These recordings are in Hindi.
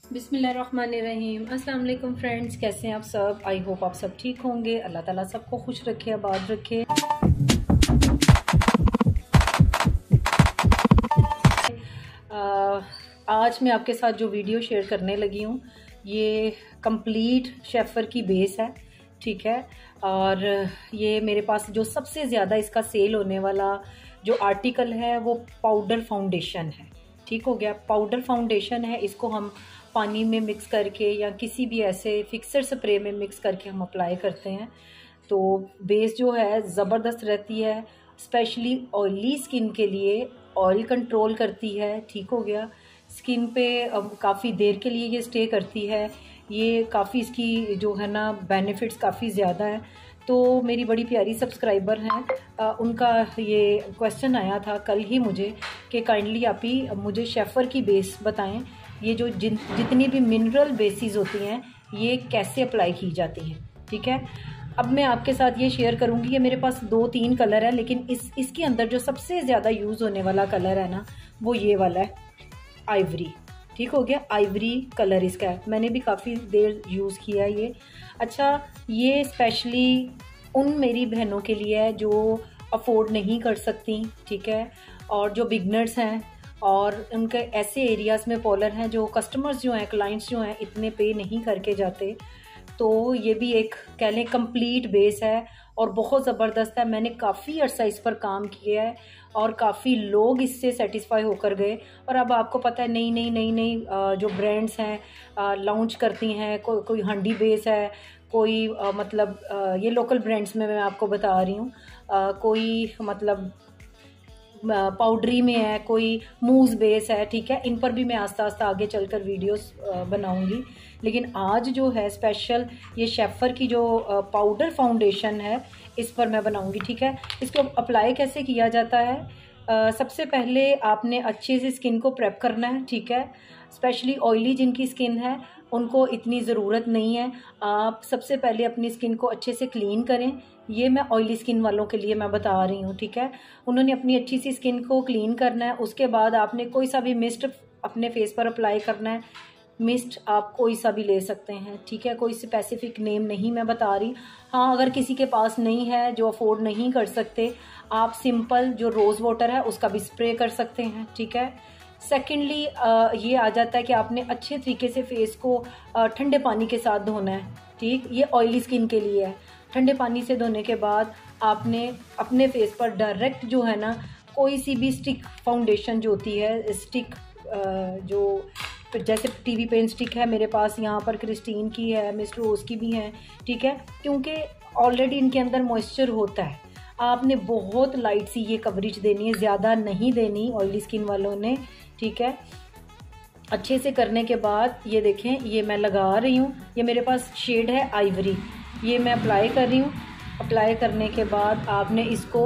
बिस्मिल्लाहिर्रहमानिर्रहीम। अस्सलाम वालेकुम फ्रेंड्स, कैसे हैं आप सब। आई होप आप सब ठीक होंगे। अल्लाह ताला सबको खुश रखे, आबाद रखे। आज मैं आपके साथ जो वीडियो शेयर करने लगी हूँ ये कंप्लीट शेफर की बेस है, ठीक है। और ये मेरे पास जो सबसे ज़्यादा इसका सेल होने वाला जो आर्टिकल है वो पाउडर फाउंडेशन है, ठीक हो गया। पाउडर फाउंडेशन है, इसको हम पानी में मिक्स करके या किसी भी ऐसे फिक्सर स्प्रे में मिक्स करके हम अप्लाई करते हैं तो बेस जो है ज़बरदस्त रहती है। स्पेशली ऑयली स्किन के लिए ऑयल कंट्रोल करती है, ठीक हो गया। स्किन पे काफ़ी देर के लिए ये स्टे करती है। ये काफ़ी इसकी जो है ना बेनिफिट्स काफ़ी ज़्यादा है। तो मेरी बड़ी प्यारी सब्सक्राइबर हैं, उनका ये क्वेश्चन आया था कल ही मुझे कि काइंडली आप ही मुझे शेफर की बेस बताएं, ये जो जितनी भी मिनरल बेसिस होती हैं ये कैसे अप्लाई की जाती हैं, ठीक है। अब मैं आपके साथ ये शेयर करूंगी। ये मेरे पास 2-3 कलर है, लेकिन इसके अंदर जो सबसे ज़्यादा यूज़ होने वाला कलर है ना वो ये वाला है, आइवरी, ठीक हो गया। आइवरी कलर इसका है, मैंने भी काफ़ी देर यूज़ किया है ये। अच्छा, ये स्पेशली उन मेरी बहनों के लिए है जो अफोर्ड नहीं कर सकती, ठीक है, और जो बिगनर्स हैं और उनके ऐसे एरियाज़ में पॉलर हैं जो कस्टमर्स जो हैं, क्लाइंट्स जो हैं इतने पे नहीं करके जाते। तो ये भी एक कह लें कंप्लीट बेस है और बहुत ज़बरदस्त है। मैंने काफ़ी अर्सा इस पर काम किया है और काफ़ी लोग इससे सेटिस्फाई होकर गए। और अब आपको पता है नई जो ब्रांड्स हैं लॉन्च करती हैं, कोई हंडी बेस है, कोई मतलब ये लोकल ब्रांड्स में मैं आपको बता रही हूँ, कोई मतलब पाउडरी में है, कोई मूज बेस है, ठीक है। इन पर भी मैं आस्ता आस्ता आगे चलकर वीडियोस बनाऊंगी। लेकिन आज जो है स्पेशल ये शेफर की जो पाउडर फाउंडेशन है इस पर मैं बनाऊंगी, ठीक है। इसको अप्लाई कैसे किया जाता है, सबसे पहले आपने अच्छे से स्किन को प्रेप करना है, ठीक है। स्पेशली ऑयली जिनकी स्किन है उनको इतनी ज़रूरत नहीं है। आप सबसे पहले अपनी स्किन को अच्छे से क्लीन करें। ये मैं ऑयली स्किन वालों के लिए मैं बता रही हूँ, ठीक है। उन्होंने अपनी अच्छी सी स्किन को क्लीन करना है। उसके बाद आपने कोई सा भी मिस्ट अपने फेस पर अप्लाई करना है। मिस्ट आप कोई सा भी ले सकते हैं, ठीक है, कोई स्पेसिफिक नेम नहीं मैं बता रही। हाँ, अगर किसी के पास नहीं है, जो अफोर्ड नहीं कर सकते, आप सिंपल जो रोज़ वाटर है उसका भी स्प्रे कर सकते हैं, ठीक है। सेकेंडली ये आ जाता है कि आपने अच्छे तरीके से फेस को ठंडे पानी के साथ धोना है, ठीक। ये ऑयली स्किन के लिए है। ठंडे पानी से धोने के बाद आपने अपने फेस पर डायरेक्ट जो है ना कोई सी भी स्टिक फाउंडेशन जो होती है, स्टिक जो जैसे टीवी पेन स्टिक है मेरे पास, यहाँ पर क्रिस्टीन की है, मिस्टर रोज की भी हैं, ठीक है, क्योंकि ऑलरेडी इनके अंदर मॉइस्चर होता है। आपने बहुत लाइट सी ये कवरेज देनी है, ज़्यादा नहीं देनी ऑयली स्किन वालों ने, ठीक है। अच्छे से करने के बाद ये देखें, ये मैं लगा रही हूँ, ये मेरे पास शेड है आइवरी, ये मैं अप्लाई कर रही हूँ। अप्लाई करने के बाद आपने इसको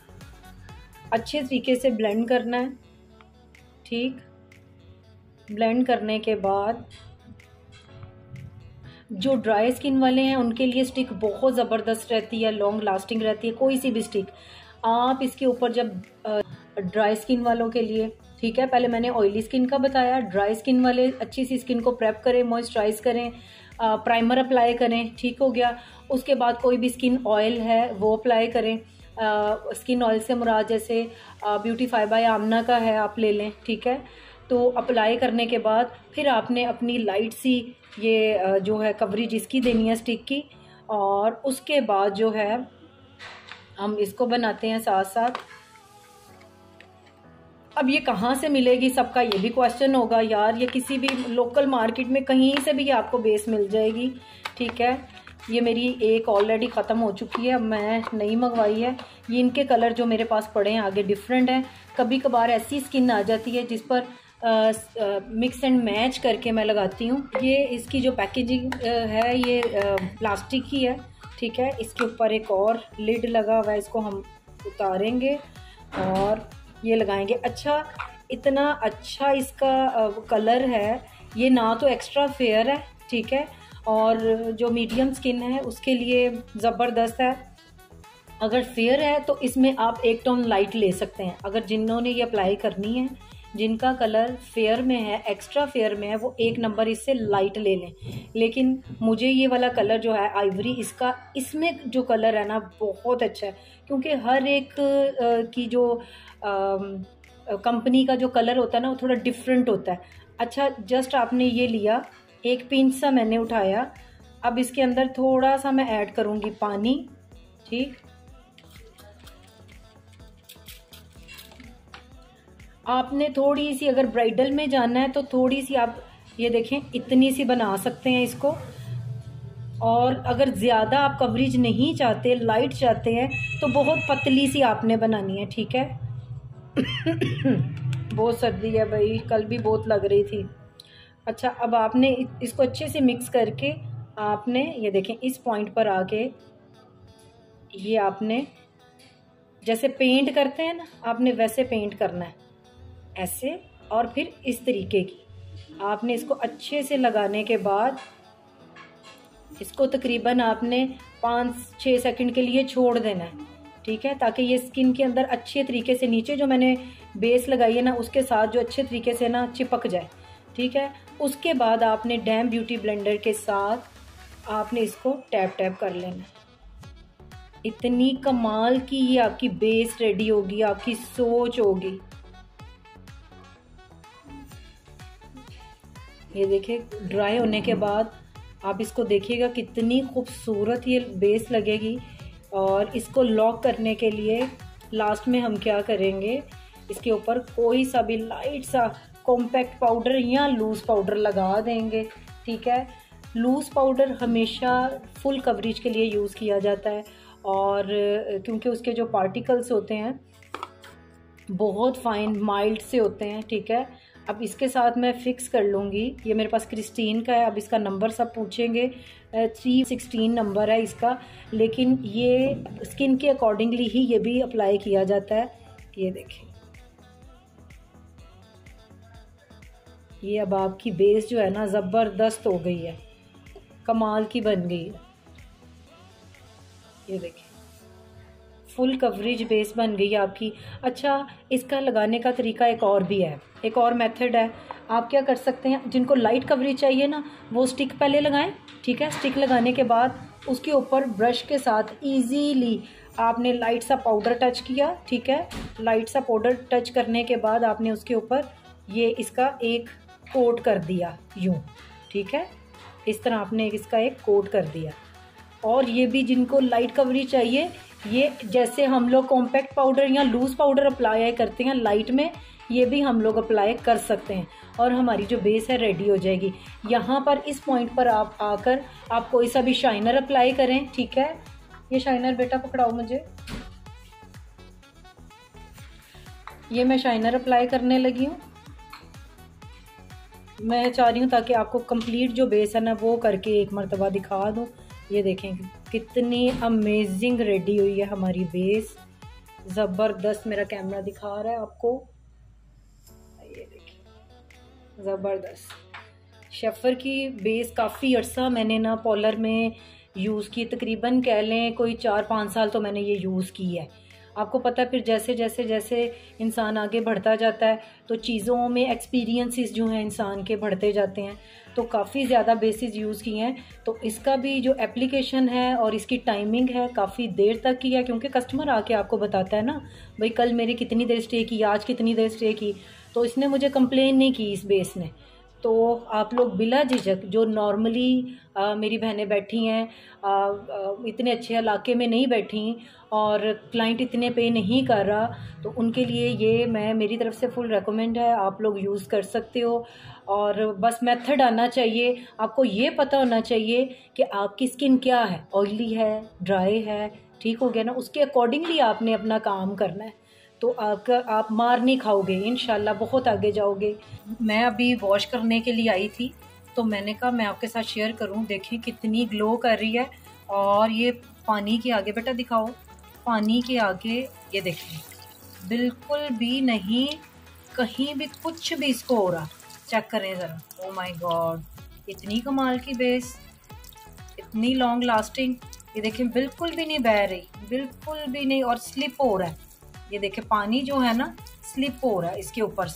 अच्छे तरीके से ब्लेंड करना है, ठीक। ब्लेंड करने के बाद जो ड्राई स्किन वाले हैं उनके लिए स्टिक बहुत ज़बरदस्त रहती है, लॉन्ग लास्टिंग रहती है, कोई सी भी स्टिक आप इसके ऊपर जब ड्राई स्किन वालों के लिए, ठीक है, पहले मैंने ऑयली स्किन का बताया। ड्राई स्किन वाले अच्छी सी स्किन को प्रेप करें, मॉइस्चराइज करें, प्राइमर अप्लाई करें, ठीक हो गया। उसके बाद कोई भी स्किन ऑयल है वो अप्लाई करें। स्किन ऑयल से मुराद जैसे ब्यूटीफाई बाय आमना का है, आप ले लें, ठीक है। तो अप्लाई करने के बाद फिर आपने अपनी लाइट सी ये जो है कवरेज इसकी देनी है स्टिक की। और उसके बाद जो है हम इसको बनाते हैं साथ साथ। अब ये कहाँ से मिलेगी, सबका ये भी क्वेश्चन होगा यार। ये किसी भी लोकल मार्केट में कहीं से भी आपको बेस मिल जाएगी, ठीक है। ये मेरी एक ऑलरेडी ख़त्म हो चुकी है, अब मैं नई मंगवाई है। ये इनके कलर जो मेरे पास पड़े हैं आगे डिफरेंट हैं। कभी कभार ऐसी स्किन आ जाती है जिस पर मिक्स एंड मैच करके मैं लगाती हूँ। ये इसकी जो पैकेजिंग है ये प्लास्टिक की है, ठीक है। इसके ऊपर एक और लिड लगा हुआ है, इसको हम उतारेंगे और ये लगाएंगे। अच्छा, इतना अच्छा इसका कलर है, ये ना तो एक्स्ट्रा फेयर है, ठीक है, और जो मीडियम स्किन है उसके लिए ज़बरदस्त है। अगर फेयर है तो इसमें आप एक टोन लाइट ले सकते हैं। अगर जिन्होंने ये अप्लाई करनी है जिनका कलर फेयर में है, एक्स्ट्रा फेयर में है, वो 1 नंबर इससे लाइट ले लें। लेकिन मुझे ये वाला कलर जो है आइवरी, इसका इसमें जो कलर है ना बहुत अच्छा है, क्योंकि हर एक की जो कंपनी का जो कलर होता है ना वो थोड़ा डिफरेंट होता है। अच्छा, जस्ट आपने ये लिया, एक पिंच सा मैंने उठाया, अब इसके अंदर थोड़ा सा मैं ऐड करूँगी पानी। ठीक, आपने थोड़ी सी, अगर ब्राइडल में जाना है तो थोड़ी सी आप ये देखें इतनी सी बना सकते हैं इसको, और अगर ज़्यादा आप कवरेज नहीं चाहते, लाइट चाहते हैं, तो बहुत पतली सी आपने बनानी है। ठीक है। बहुत सर्दी है भाई, कल भी बहुत लग रही थी। अच्छा, अब आपने इसको अच्छे से मिक्स करके आपने ये देखें इस पॉइंट पर आके ये आपने जैसे पेंट करते हैं ना, आपने वैसे पेंट करना है, ऐसे, और फिर इस तरीके की आपने इसको अच्छे से लगाने के बाद इसको तकरीबन आपने 5-6 सेकंड के लिए छोड़ देना है। ठीक है, ताकि ये स्किन के अंदर अच्छे तरीके से, नीचे जो मैंने बेस लगाई है ना उसके साथ जो अच्छे तरीके से ना चिपक जाए। ठीक है, उसके बाद आपने डैम ब्यूटी ब्लेंडर के साथ आपने इसको टैप टैप कर लेना है। इतनी कमाल की ये आपकी बेस रेडी होगी, आपकी सोच होगी। ये देखिए, ड्राई होने के बाद आप इसको देखिएगा कितनी खूबसूरत ये बेस लगेगी। और इसको लॉक करने के लिए लास्ट में हम क्या करेंगे, इसके ऊपर कोई सा भी लाइट सा कॉम्पैक्ट पाउडर या लूज़ पाउडर लगा देंगे। ठीक है, लूज़ पाउडर हमेशा फुल कवरेज के लिए यूज़ किया जाता है, और क्योंकि उसके जो पार्टिकल्स होते हैं बहुत फाइन माइल्ड से होते हैं। ठीक है, अब इसके साथ मैं फ़िक्स कर लूँगी। ये मेरे पास क्रिस्टीन का है, अब इसका नंबर सब पूछेंगे, 316 नंबर है इसका, लेकिन ये स्किन के अकॉर्डिंगली ही ये भी अप्लाई किया जाता है। ये देखें, ये अब आपकी बेस जो है ना ज़बरदस्त हो गई है, कमाल की बन गई है। ये देखिए, फुल कवरेज बेस बन गई है आपकी। अच्छा, इसका लगाने का तरीका एक और भी है, एक और मेथड है। आप क्या कर सकते हैं, जिनको लाइट कवरेज चाहिए ना वो स्टिक पहले लगाएं। ठीक है, स्टिक लगाने के बाद उसके ऊपर ब्रश के साथ इजीली आपने लाइट सा पाउडर टच किया। ठीक है, लाइट सा पाउडर टच करने के बाद आपने उसके ऊपर ये इसका एक कोट कर दिया यूँ। ठीक है, इस तरह आपने इसका एक कोट कर दिया। और ये भी जिनको लाइट कवरेज चाहिए, ये जैसे हम लोग कॉम्पैक्ट पाउडर या लूज़ पाउडर अप्लाई करते हैं लाइट में, ये भी हम लोग अप्लाई कर सकते हैं, और हमारी जो बेस है रेडी हो जाएगी। यहाँ पर इस पॉइंट पर आप आकर आप कोई सा भी शाइनर अप्लाई करें। ठीक है, ये शाइनर बेटा पकड़ाओ मुझे, ये मैं शाइनर अप्लाई करने लगी हूँ। मैं चाह रही हूँ ताकि आपको कंप्लीट जो बेस है ना वो करके एक मरतबा दिखा दूँ। ये देखें कितनी अमेजिंग रेडी हुई है हमारी बेस, ज़बरदस्त। मेरा कैमरा दिखा रहा है आपको, ये देखिए ज़बरदस्त। शेफर की बेस काफ़ी अर्सा मैंने ना पॉलर में यूज़ की, तकरीबन कह लें कोई 4-5 साल तो मैंने ये यूज़ की है। आपको पता है, फिर जैसे जैसे जैसे इंसान आगे बढ़ता जाता है तो चीज़ों में एक्सपीरियंसेस जो हैं इंसान के बढ़ते जाते हैं, तो काफ़ी ज़्यादा बेसिस यूज़ किए हैं। तो इसका भी जो एप्लीकेशन है और इसकी टाइमिंग है काफ़ी देर तक की है, क्योंकि कस्टमर आके आपको बताता है ना भाई कल मेरी कितनी देर स्टे की, आज कितनी देर स्टे की, तो इसने मुझे कंप्लेन नहीं की इस बेस ने। तो आप लोग बिला झिझक, जो नॉर्मली मेरी बहनें बैठी हैं, इतने अच्छे इलाके में नहीं बैठी और क्लाइंट इतने पे नहीं कर रहा, तो उनके लिए ये मेरी तरफ से फुल रेकमेंड है, आप लोग यूज़ कर सकते हो। और बस मेथड आना चाहिए, आपको ये पता होना चाहिए कि आपकी स्किन क्या है, ऑयली है, ड्राई है, ठीक हो गया ना, उसके अकॉर्डिंगली आपने अपना काम करना है, तो आप मार नहीं खाओगे, इंशाल्लाह बहुत आगे जाओगे। मैं अभी वॉश करने के लिए आई थी, तो मैंने कहा मैं आपके साथ शेयर करूं। देखिए कितनी ग्लो कर रही है, और ये पानी के आगे, बेटा दिखाओ, पानी के आगे ये देखिए बिल्कुल भी नहीं, कहीं भी कुछ भी इसको हो रहा। चेक करें ज़रा, ओ माय गॉड, इतनी कमाल की बेस, इतनी लॉन्ग लास्टिंग। ये देखें बिल्कुल भी नहीं बह रही, बिल्कुल भी नहीं, और स्लिप हो रहा है। ये देखें पानी जो है ना स्लिप हो रहा है इसके ऊपर से,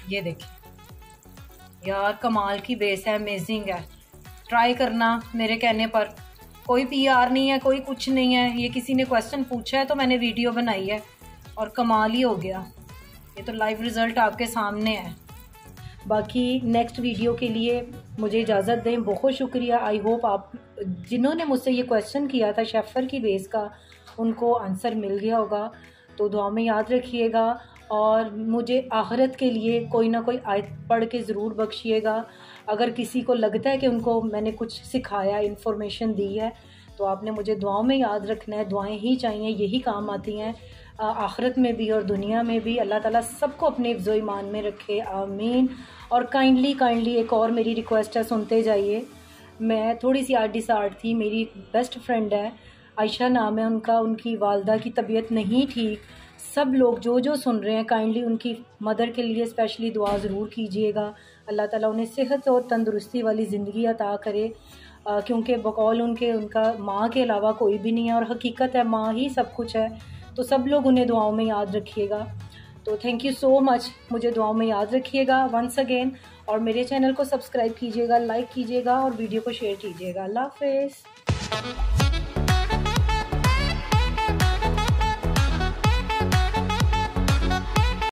ये देखिए यार, कमाल की बेस है, अमेजिंग है। ट्राई करना मेरे कहने पर। कोई पीआर नहीं है, कोई कुछ नहीं है, ये किसी ने क्वेश्चन पूछा है तो मैंने वीडियो बनाई है और कमाल ही हो गया। ये तो लाइव रिज़ल्ट आपके सामने है। बाकी नेक्स्ट वीडियो के लिए मुझे इजाज़त दें। बहुत शुक्रिया। आई होप आप जिन्होंने मुझसे ये क्वेश्चन किया था शेफ़र की बेस का, उनको आंसर मिल गया होगा। तो दुआ में याद रखिएगा और मुझे आखिरत के लिए कोई ना कोई आयत पढ़ के ज़रूर बख्शिएगा। अगर किसी को लगता है कि उनको मैंने कुछ सिखाया, इन्फॉर्मेशन दी है, तो आपने मुझे दुआओं में याद रखना है। दुआएं ही चाहिए, यही काम आती हैं आखिरत में भी और दुनिया में भी। अल्लाह ताला सबको अपने हिफ्ज़ व ईमान में रखे, आमीन। और काइंडली एक और मेरी रिक्वेस्ट है, सुनते जाइए। मैं थोड़ी सी आर्ट थी, मेरी बेस्ट फ्रेंड है, आयशा नाम है उनका, उनकी वालदा की तबीयत नहीं ठीक। सब लोग जो सुन रहे हैं काइंडली उनकी मदर के लिए स्पेशली दुआ ज़रूर कीजिएगा। अल्लाह ताला उन्हें सेहत और तंदुरुस्ती वाली ज़िंदगी अता करे, क्योंकि बकौल उनका माँ के अलावा कोई भी नहीं है और हकीकत है, माँ ही सब कुछ है। तो सब लोग उन्हें दुआओं में याद रखिएगा। तो थैंक यू सो मच, मुझे दुआओं में याद रखिएगा वंस अगेन। और मेरे चैनल को सब्सक्राइब कीजिएगा, लाइक कीजिएगा और वीडियो को शेयर कीजिएगा। अल्लाह हाफ़िज़।